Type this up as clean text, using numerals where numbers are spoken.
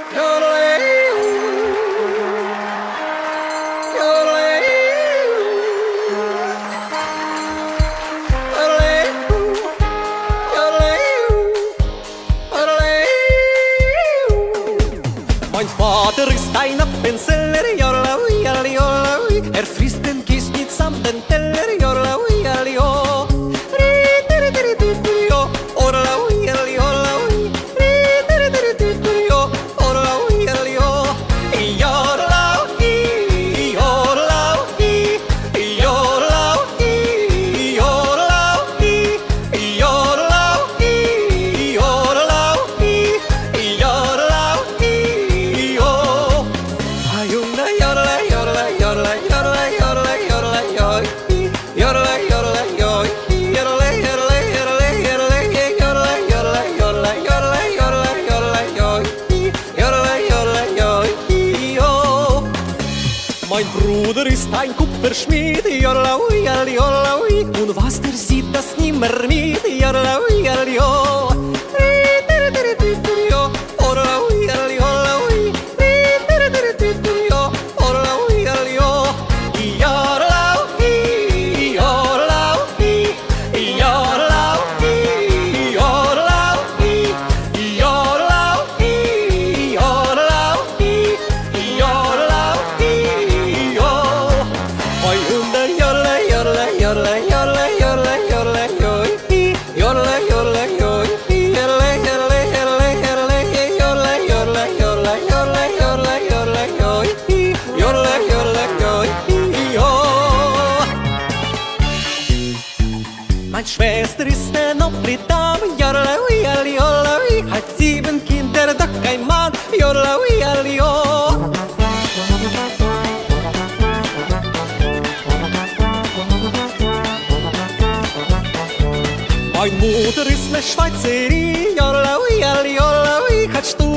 Mein Vater ist ein Appenzeller, jorlaui, jorlaui. Frisst den Kies mitsamt den Teller, jorlaui, jorlaui. Orlaui, jorlaui. Orlaui, jorlaui. Jorlaui, jorlaui. Jorlaui, jorlaui. Jorlaui, jorlaui. Jorlaui. Ayuna yorla yorla yorla yorla yorla yorla yoy. Yorla yorla yoy. Yorla yorla yorla yorla yorla yorla yorla yorla yorla yorla yoy. Yorla yorla yoy. Yo. Mein Bruder ist ein Kupferschmied, jorlaui, jorlaui. Und was der sieht, das nimmer mit, jorlaui, jorlaui. Orlaui, jorlaui. Orlaui, jorlaui. Jorlaui, jorlaui. Jorlaui, jorlaui. Jorlaui, jorlaui. Yo. Oi, hunda, jorla, jorla, jorla, jorla, jorla, jorla, yoy. Jorla, jorla, yoy. Jorla, jorla, jorla, jorla, jorla, jorla, jorla, jorla, jorla, jorla, yoy. Jorla, jorla, yoy. Yo. Meine Schwester ist eine Notre Dame, jorlaui, jorlaui. Hat 7 Kinder, doch kein Mann, jorlaui, jorlaui. Meine Mutter ist eine Schweizerin, jorlaui, jorlaui. Hat